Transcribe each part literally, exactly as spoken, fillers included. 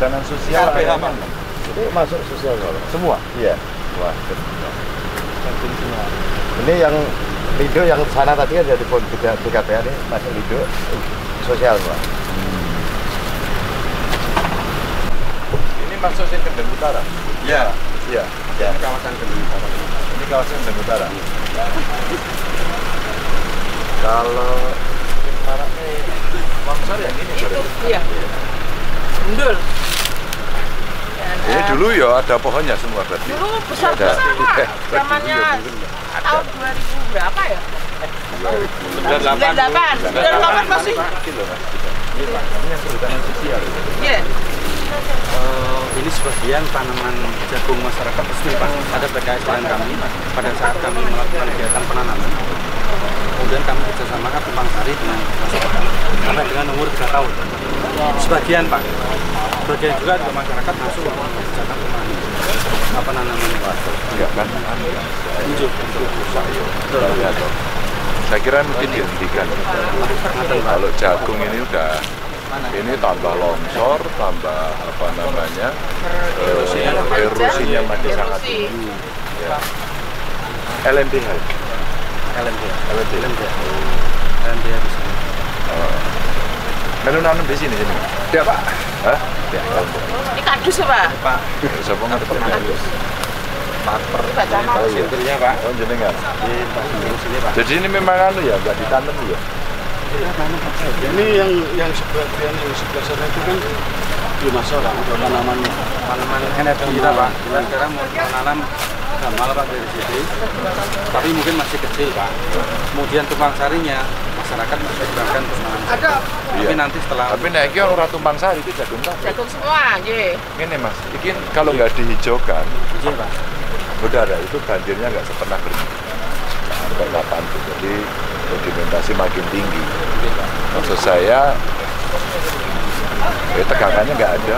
perhutanan sosial. K P H Pak. Itu masuk sosial kalau Semua? iya. Wah, semua. Ini yang Lido yang sana tadi kan jadi pon tiga K P H ini masuk Lido sosial Pak. Hmm. Ini masuk sing Kendeng Utara. Iya. Iya. Ya. Kawasan Kendeng Utara. Ini kawasan Kendeng Utara. Kalau Parane Longsor yang ini itu iya. Mendul. Ini dulu ya ada pohonnya semua berarti. Dulu besar-besar Pak. Zamannya tahun dua ribu berapa ya? sembilan puluh delapan. sembilan puluh delapan. sembilan puluh delapan masih. Ini yang perhutanan sosial. Iya. Uh, ini sebagian tanaman jagung masyarakat resmi Pak. Ada P K S dengan kami pada saat kami melakukan kegiatan penanaman. Kemudian kami kerjasama Tumpang Sari dengan masyarakat sampai dengan umur tiga tahun. Sebagian Pak, sebagian juga ada masyarakat masuk kegiatan apa namanya Pak? Enggak kan? Hijau, Saya kira mungkin dihentikan. Kalau jagung ini udah ini tambah longsor, tambah apa namanya uh, erosinya masih sangat tinggi. Ya. L M D H. L M D. L M D. L M D. L M D di sini. Melu nanam di sini sini. Ya Pak. Hah? Ya. Ini kardus ya Pak? Pak, Siapa ngerti kardus? paper. Ini baca Oh iya. Sinternya Pak. Oh jenengan. Di di sini Pak. Jadi ini memang anu ya, nggak ditanam ya? Ini yang yang sebagian yang sebelah sana itu kan belum masuk orang untuk tanaman Tanaman N F T kita Pak. Kita sekarang mau menanam gamal Pak dari sini. Tapi mungkin masih kecil Pak. Kemudian tumpang sarinya masyarakat masih gunakan untuk menanam. Ada. Tapi Iya. nanti setelah Tapi naiknya orang tumpang sari itu jagung tak? Jagung semua, nggih. Ini mas, ini kalau nggak dihijaukan, Iya Pak. udara itu banjirnya nggak pernah berhenti sampai kapan tuh. Jadi sedimentasi makin tinggi. Maksud saya, ya tegangannya nggak ada.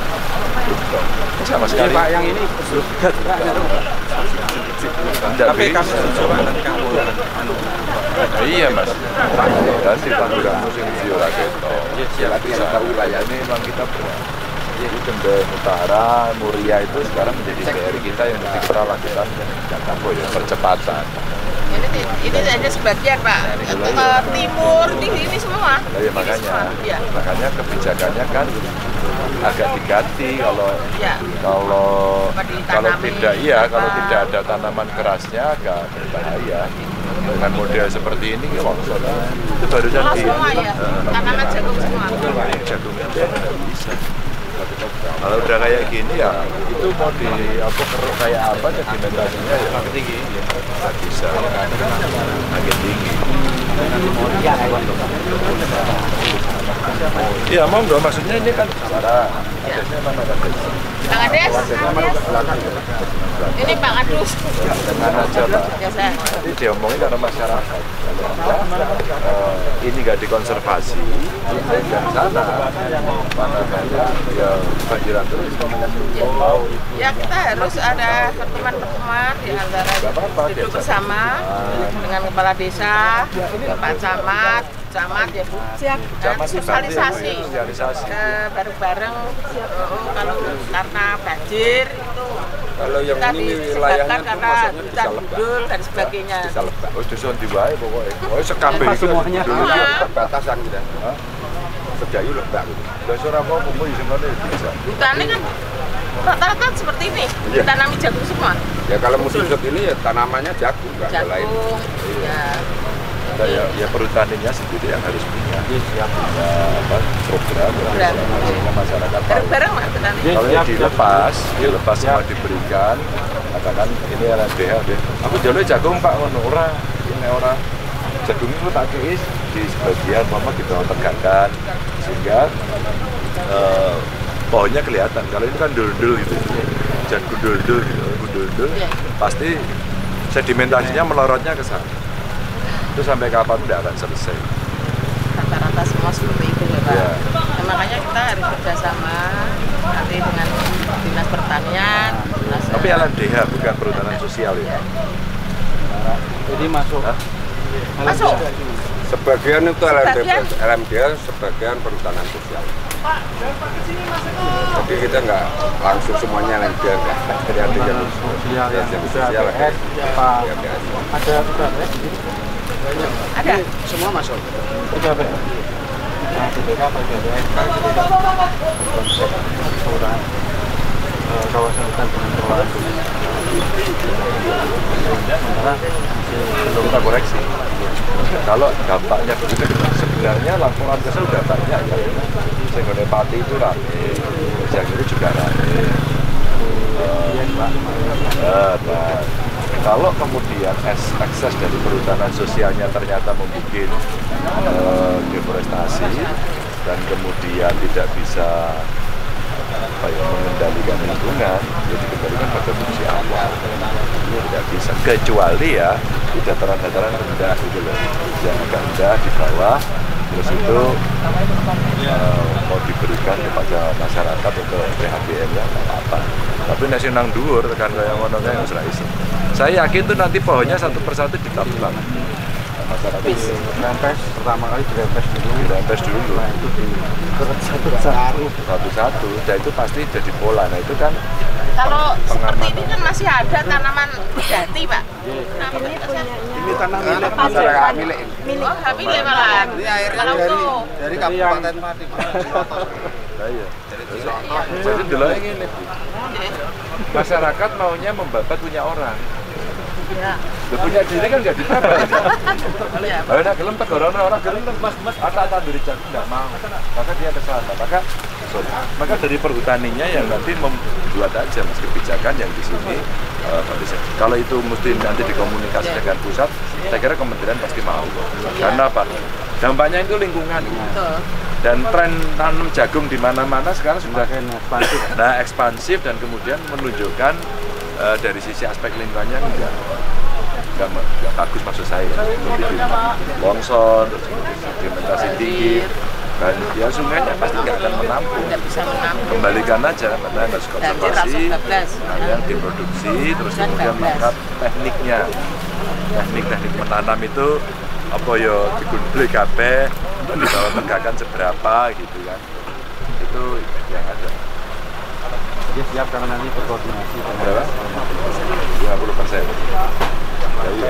Sama Ini sekali. Pak yang ini belum juga Tidak tapi kami bisa. setuju Pak nanti kamu anu. Nah, iya mas. Dan di Tangerang musim Viola Keto. Iya siap. Bisa wilayah ini memang kita berat. Jadi Kendeng Utara, Muria itu sekarang menjadi P R kita yang mesti kita lakukan apa ya percepatan. Ini ini hanya sebagian Pak. Ke timur di ini semua. Nah, ya makanya, Iya. makanya kebijakannya kan agak diganti kalau Iya. kalau Apa kalau ditanami, tidak iya kalau apa. tidak ada tanaman kerasnya agak berbahaya. Dengan model seperti ini longsor itu barusan Semua di semua ya. Tanaman jagung semua. jagungnya tidak bisa. Kalau udah kayak gini ya itu mau di apa keruk kayak apa sedimentasinya ya makin tinggi nggak bisa makin tinggi. Iya mau nggak maksudnya ini kan cara adanya mana kan? Pak Kades. Ini Pak Kadus. Dengan aja Pak. Biasa. Ini diomongin karena masyarakat. Kalau uh, ini nggak dikonservasi, dan sana mana namanya ya banjiran terus. Mau Ya kita harus ada pertemuan-pertemuan di antara duduk bersama dengan kepala desa, Pak Camat, Camat ya Bu, dan Camat itu sosialisasi sosialisasi. Eh, bareng-bareng oh, kalau karena banjir itu Kalau yang kita ini disebabkan wilayahnya tuh karena maksudnya bisa hutan lebak. gundul dan sebagainya. Bisa lebak. Oh dusun di wae pokoknya. Oh sekabeh itu semuanya. dulu Semua. ya. Batasan kita. Sedayu lebak gitu. Udah suara apa kumpul di sana bisa. Hutannya kan rata-rata seperti ini, Iya. ditanami jagung semua. Ya kalau musim sud ini ya tanamannya jagung, nggak ada lain. Jagung, ya. Nah, ya, ya perhutaninya sendiri yang harus punya, punya apa, program, Program. sehingga masyarakat tahu. Bareng-bareng Pak petani. Kalau yang dilepas, dilepas semua diberikan, katakan ini L M D H, deh. Aku jalur jagung Pak, ngono ora, ini ora. Jagung itu tak kiis di sebagian, mama di bawah tegakkan, sehingga eh, pohonnya kelihatan. Kalau ini kan dul-dul gitu, jagung dul-dul gitu, dul-dul, pasti sedimentasinya melorotnya ke sana. Itu sampai kapan udah akan selesai. Rata-rata semua seperti itu ya Pak. Ya. Nah, makanya kita harus bekerjasama nanti dengan dinas pertanian. Dinas, Tapi L M D H bukan perhutanan sosial ya. Jadi masuk. Hah? Masuk. Sebagian itu L M D, Sebagian. L M D sebagian perhutanan sosial. Pak, jangan Pak ke sini Mas. Jadi Jadi kita nggak langsung semuanya lain biar nggak jadi ada yang sosial yang yang sudah sosial A B S, Pak. ya, biasa. Ada sudah A B S di sini? Ada. Semua masuk. Sudah A B S. Nah, D P K pakai A B S kan konsep kelurahan eh, kawasan hutan dengan kelurahan. Sementara Belum kita koreksi. Kalau dampaknya begitu, sebenarnya laporan kesel sudah banyak ya. Senggone Pati itu rame, yang ini juga rame. iya Pak. Nah, nah, kalau kemudian es- ekses dari perhutanan sosialnya ternyata membuat eh, deforestasi dan kemudian tidak bisa apa ya, mengendalikan lingkungan, ya dikembalikan pada fungsi awal. Tidak bisa, kecuali ya di dataran-dataran rendah gitu loh, yang agak rendah di bawah, terus itu eh, mau diberikan kepada masyarakat untuk P H B M ya nggak apa-apa. Tapi nasi nang dhuwur tekan kaya ngono kae wis ra iso. Saya yakin tuh nanti pohonnya satu persatu ditambang. Masyarakat Rempes pertama kali dirempes dulu. dirempes dulu. Nah itu di satu-satu. Satu-satu, dan itu pasti jadi pola. Nah itu kan Kalau seperti Pengamatan. ini kan masih ada tanaman jati, Pak. Nah, ini Ini tanah milik Masyarakat milik ini. Oh, hak milik malahan. Ini airnya Kalau dari untuk dari Kabupaten Pati. nah, iya. Jadi dulu ini masyarakat maunya membabat punya orang. ya. Dia punya diri kan nggak dibabat. Ya. Ayo nak gelem tegorono orang gelem mas mas ata tanduri jagung nggak mau. Maka dia ke sana. Maka sorry. Maka dari perhutaninya yang nanti membuat aja mas kebijakan yang di sini. Uh, kalau itu mesti nanti dikomunikasi dengan pusat, saya kira kementerian pasti mau. Karena apa? Dampaknya itu lingkungan. Betul. Dan tren tanam jagung di mana-mana sekarang sudah Semakin ekspansif. nah ekspansif dan kemudian menunjukkan uh, dari sisi aspek lingkungannya enggak enggak, enggak bagus maksud saya. Kemudian longsor, terus kemudian sedimentasi tinggi, dan ya sungainya pasti nggak akan menampung. Tidak bisa menampung. Kembalikan aja, karena harus Banjir konservasi, langsung bablas. yang diproduksi, terus Dan kemudian bablas. mengangkat tekniknya, teknik-teknik menanam itu apa ya digunblik kabeh, dibawa tegakan seberapa gitu kan, itu yang ada. Jadi siap karena nanti berkoordinasi dengan Berapa? lima puluh persen. Ya iya.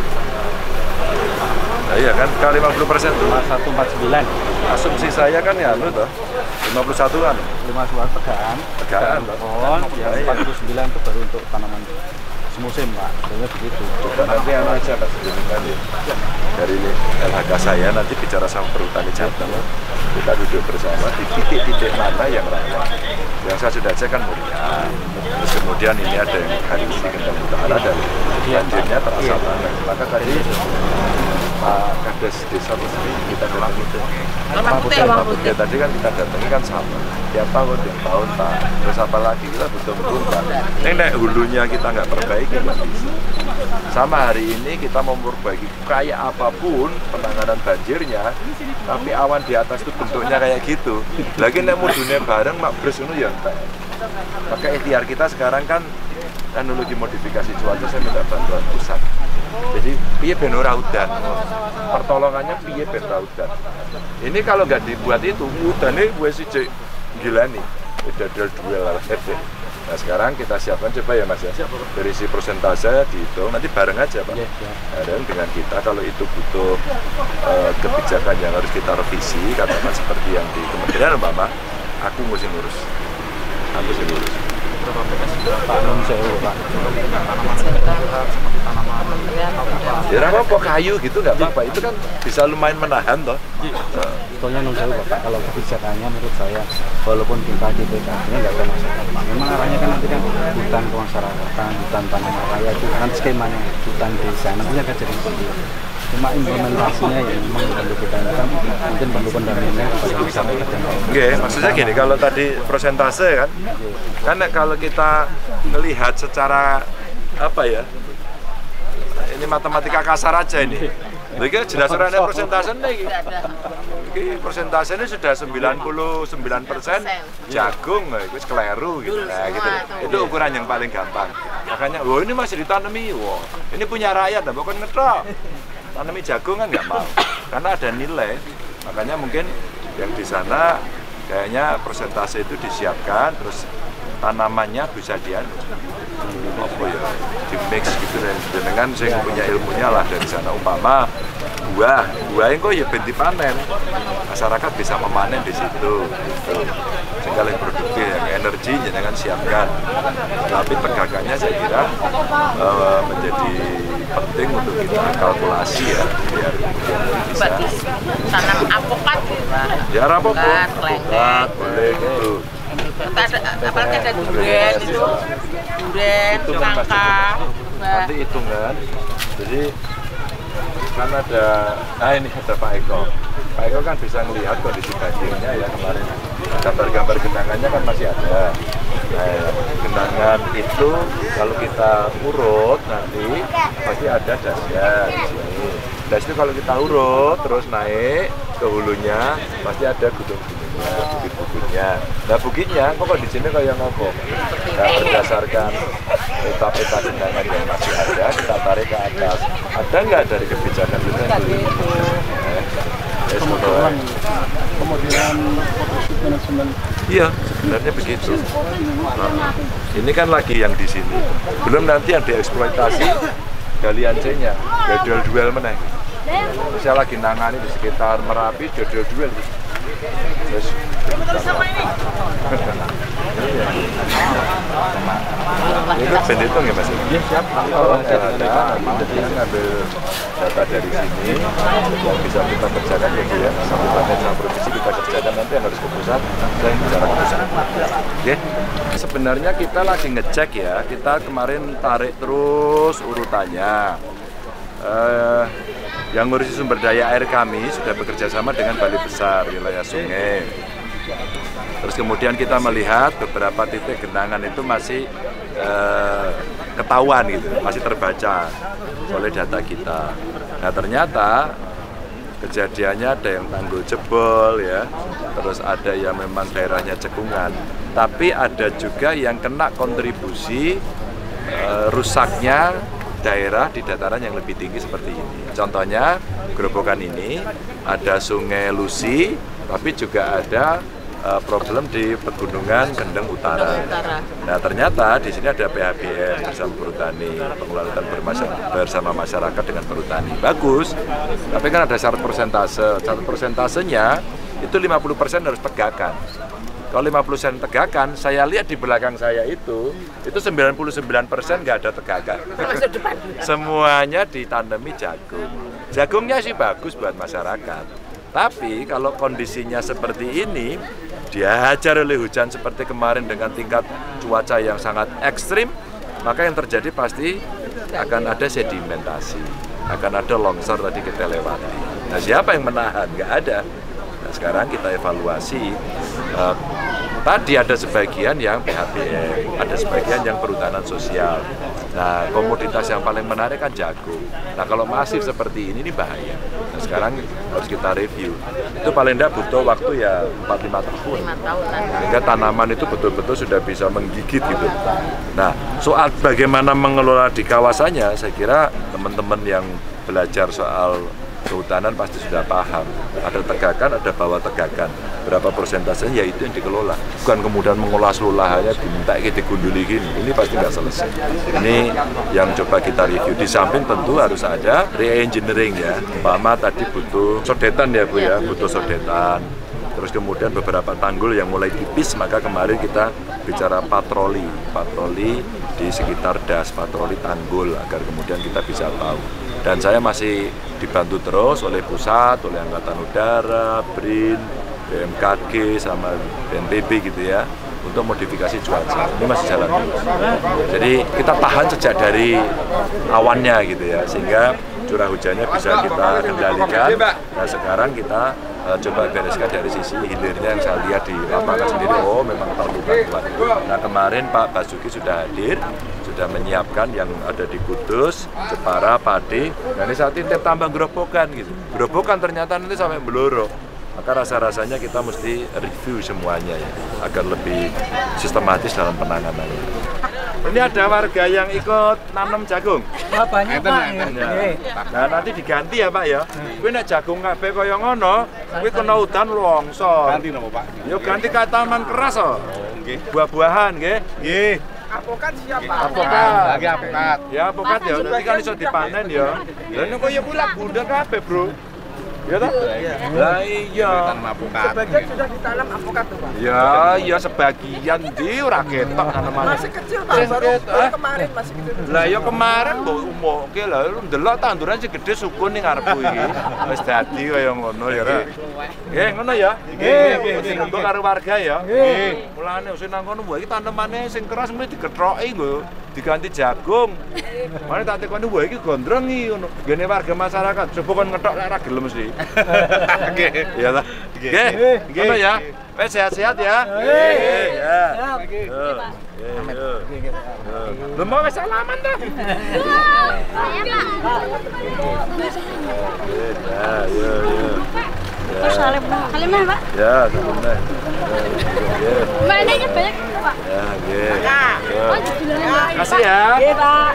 Nah, iya kan, kalau lima puluh persen tuh satu empat sembilan. asumsi saya kan ya lu toh lima puluh satu kan lima suara tegaan, Tegaan, toh. pohon, yang Iya. empat puluh sembilan itu baru untuk tanaman semusim Pak, sebenarnya begitu. coba nanti anu aja Mas Jenengan ya. Dari L H K saya nanti bicara sama perhutani Jateng, kita duduk bersama di titik-titik mana yang rawan. Yang saya sudah cek kan Muria, terus kemudian ini ada yang hari ini Kendal Utara dan banjirnya terasa banget. Maka tadi Pak Kades Desa Resmi kita bilang gitu. Lemah putih, Lemah lemah putih tadi kan kita datangi kan sama. Tiap tahun, tiap tahun Pak. Terus apa lagi kita betul-betul Pak. Ini nek hulunya kita nggak perbaiki nggak bisa. Sama hari ini kita mau memperbaiki kayak apapun penanganan banjirnya, tapi awan di atas itu bentuknya kayak gitu. Lagi nek mudune bareng mak bres ngono ya entek. Maka ikhtiar kita sekarang kan teknologi modifikasi cuaca saya minta bantuan pusat. Jadi piye ben ora udan. Pertolongannya piye ben ora udan. Ini kalau nggak dibuat itu udane wis sijik gila nih. Udah dua lah. Nah sekarang kita siapkan coba ya Mas ya. Dari si persentase dihitung nanti bareng aja Pak. Nah, dan dengan kita kalau itu butuh uh, kebijakan yang harus kita revisi, katakan seperti yang di Kementerian Umpama, aku mesti ngurus. Aku mesti ngurus. Pak Nun Sewu Pak. Ya apa kayu gitu nggak apa-apa, itu kan bisa lumayan menahan toh. Sebetulnya Nun Sewu Bapak, kalau kebijakannya menurut saya walaupun kita di P K B-nya nggak ada masalah Pak. Memang arahnya kan nanti kan hutan kemasyarakatan, hutan tanaman raya itu kan skemanya hutan desa, nantinya akan jadi seperti itu. Cuma implementasinya yang memang perlu kita kan mungkin perlu pendampingan kepada masyarakat dan kawan. Oke, maksudnya gini, kalau tadi persentase kan, kan kalau kita melihat secara apa ya, ini matematika kasar aja ini. Jadi jelas orang ada persentase nih. Ini persentase ini sudah sembilan puluh sembilan persen jagung, itu keliru gitu. Nah, gitu. Itu ukuran yang paling gampang. Makanya, wah ini masih ditanami, wah ini punya rakyat, bukan ngetrok. Tanami jagung kan nggak mau, karena ada nilai. Makanya mungkin yang di sana kayaknya persentase itu disiapkan, terus tanamannya bisa dian apa ya, di mix gitu dan dengan saya punya ilmunya lah dari sana. Umpama buah, buah yang kok ya benti panen, masyarakat bisa memanen di situ, gitu. Sehingga lebih produktif, yang energi jangan siapkan. Tapi tegakannya saya kira uh, menjadi penting untuk kita kalkulasi ya, biar bisa. Tanam apokat gitu. Ya apokat, apokat boleh gitu. Ada, apalagi ada durian itu, durian, nangka. Nanti hitungan. Jadi kan ada, nah ini ada Pak Eko. Pak Eko kan bisa melihat kondisi banjirnya ya kemarin. Gambar-gambar genangannya kan masih ada. Nah, genangan itu kalau kita urut nanti pasti ada dasnya di sini. Das itu kalau kita urut terus naik ke hulunya pasti ada gunung-gunungnya, bukit-bukitnya. Nah bukitnya kok di sini kayak ngopo. Nah, berdasarkan peta-peta genangan yang masih ada kita tarik ke atas. Ada nggak dari kebijakan itu? Kemudian kemudian potensi manajemen. Iya, sebenarnya begitu. Nah, ini kan lagi yang di sini. Belum nanti yang dieksploitasi galian C-nya, jual-jual meneh. Saya lagi nangani di sekitar Merapi, jual-jual. Terus ini ben hitung ya Mas? Iya siap. Oh, ada, jadi ngambil data dari sini yang bisa kita kerjakan gitu ya. Kabupaten sama provinsi kita kerjakan, nanti yang harus ke pusat dan bicara ke pusat. Oke. Sebenarnya kita lagi ngecek ya. Kita kemarin tarik terus urutannya. Uh, yang ngurusi sumber daya air kami sudah bekerja sama dengan Balai Besar wilayah sungai. Terus kemudian kita melihat beberapa titik genangan itu masih eh, ketahuan gitu, masih terbaca oleh data kita. Nah ternyata kejadiannya ada yang tanggul jebol ya, terus ada yang memang daerahnya cekungan, tapi ada juga yang kena kontribusi eh, rusaknya daerah di dataran yang lebih tinggi seperti ini. Contohnya Grobogan ini ada Sungai Lusi, tapi juga ada uh, problem di Pegunungan Kendeng Utara. Nah ternyata di sini ada P H B M bersama Perhutani, pengelolaan bersama masyarakat dengan Perhutani. Bagus, tapi kan ada syarat persentase. Syarat persentasenya itu lima puluh persen harus tegakan. Kalau lima puluh persen tegakan, saya lihat di belakang saya itu, itu sembilan puluh sembilan persen nggak ada tegakan. Semuanya ditanami jagung. Jagungnya sih bagus buat masyarakat. Tapi kalau kondisinya seperti ini, dihajar oleh hujan seperti kemarin dengan tingkat cuaca yang sangat ekstrim, maka yang terjadi pasti akan ada sedimentasi, akan ada longsor tadi kita lewati. Nah siapa yang menahan? Nggak ada. Nah sekarang kita evaluasi. Uh, Tadi ada sebagian yang P H B M, ada sebagian yang perhutanan sosial. Nah, komoditas yang paling menarik kan jagung. Nah, kalau masif seperti ini, ini bahaya. Nah, sekarang harus kita review. Itu paling tidak butuh waktu ya empat lima tahun. Sehingga tanaman itu betul-betul sudah bisa menggigit gitu. Nah, soal bagaimana mengelola di kawasannya, saya kira teman-teman yang belajar soal kehutanan pasti sudah paham. Ada tegakan, ada bawah tegakan. Berapa persentasenya ya itu yang dikelola. Bukan kemudian mengolah seluruh lahannya diminta kita digunduli gini. Ini pasti nggak selesai. Ini yang coba kita review. Di samping tentu harus ada re-engineering ya. Umpama tadi butuh sodetan ya Bu ya, butuh sodetan. Terus kemudian beberapa tanggul yang mulai tipis, maka kemarin kita bicara patroli. Patroli di sekitar das, patroli tanggul agar kemudian kita bisa tahu. Dan saya masih dibantu terus oleh pusat, oleh Angkatan Udara, B R I N, B M K G, sama B N P B gitu ya, untuk modifikasi cuaca. Ini masih jalan terus. Jadi kita tahan sejak dari awannya gitu ya, sehingga curah hujannya bisa kita kendalikan. Nah sekarang kita uh, coba bereskan dari sisi hilirnya yang saya lihat di lapangan sendiri, oh memang perlu bantuan. Nah kemarin Pak Basuki sudah hadir, sudah menyiapkan yang ada di Kudus, Jepara, Pati. Nah ini saat ini tambah Grobogan gitu. Grobogan ternyata nanti sampai Bloro. Maka rasa-rasanya kita mesti review semuanya ya, agar lebih sistematis dalam penanganannya. Ini ada warga yang ikut nanam jagung. banyak Pak. Nah, nanti diganti ya Pak ya. Kuwi nek jagung kabeh kaya ngono, kuwi kena udan longsor. Ganti napa Pak? Yo ganti ka taman keras oh. Nggih. Buah-buahan nggih. Nggih. Apokat siapa? Apokat. Lagi apokat. Ya apokat ya, nanti kan iso dipanen ya. Lah nek kaya kuwi lak bundar kabeh, Bro. Ya toh? Lah iya. Tanam apokat. Sebagian sudah ditanam apokat tuh Pak. Ya, ya sebagian di ora ketok tanaman. Masih kecil Pak, baru, baru kemarin masih kecil. Lah ya kemarin mbok umuke lha ndelok tanduran sing gedhe sukun ning ngarepku iki. Wis dadi kaya ngono ya, Ra. Nggih, ngono ya. Nggih, nggih. Sing karo warga ya. Nggih. Mulane sing nang kono mbok iki tanemane sing keras mesti digetroki nggo diganti jagung. Mane tak tekoni mbok iki gondrong iki ngono. Gene warga masyarakat coba kon ngethok lek ora gelem mesti. Nggih. Ya ta. Nggih. Ngono ya. Wes sehat-sehat ya. Nggih. Ya. Nggih. Lu mau wis salaman ta? Saya Pak. Ya, ya, ya. Terus salim, salim Pak. Ya, salim deh. Mainannya banyak Pak. Ya, nggih. Oh, judulnya. Kasih ya. Iya Pak.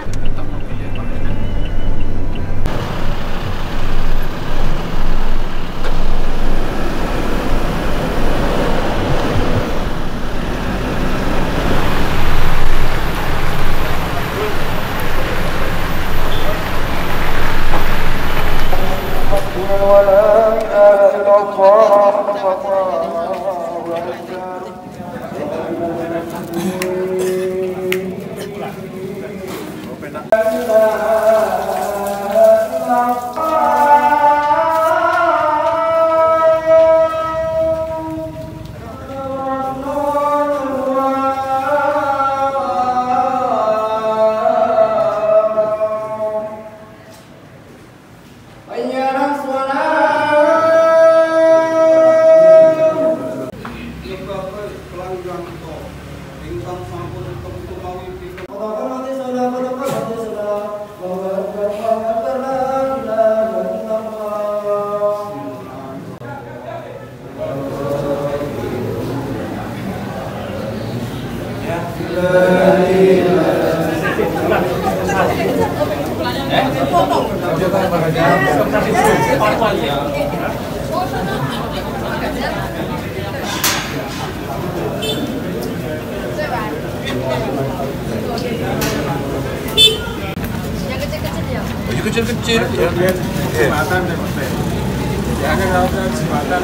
Yang kecil-kecil ya. Ini kecil-kecil ya. Jembatan ya Mas. Ya kan kalau jembatan.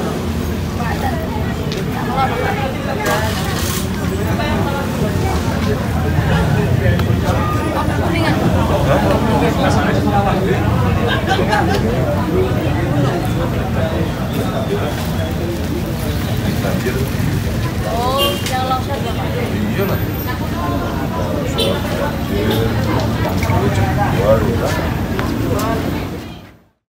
Jembatan.